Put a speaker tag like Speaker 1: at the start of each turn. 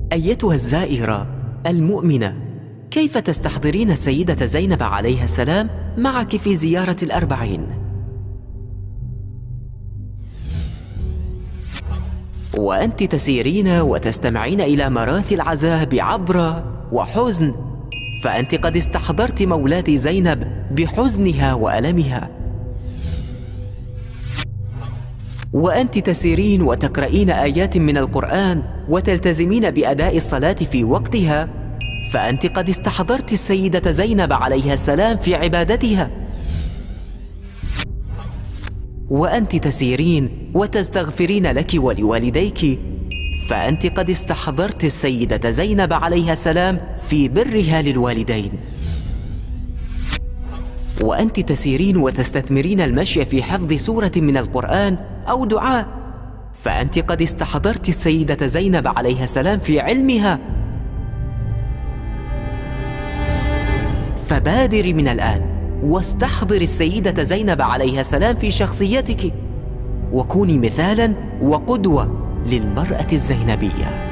Speaker 1: أيتها الزائرة المؤمنة، كيف تستحضرين السيدة زينب عليها السلام معك في زيارة الأربعين؟ وأنت تسيرين وتستمعين إلى مراثي العزاء بعبرة وحزن، فأنت قد استحضرت مولاتي زينب بحزنها وألمها. وأنت تسيرين وتقرأين آيات من القرآن وتلتزمين بأداء الصلاة في وقتها، فأنت قد استحضرت السيدة زينب عليها السلام في عبادتها. وأنت تسيرين وتستغفرين لك ولوالديك، فأنت قد استحضرت السيدة زينب عليها السلام في برها للوالدين. وأنت تسيرين وتستثمرين المشي في حفظ سورة من القرآن أو دعاء، فأنت قد استحضرت السيدة زينب عليها السلام في علمها. فبادري من الآن واستحضري السيدة زينب عليها السلام في شخصيتك، وكوني مثالاً وقدوة للمرأة الزينبية.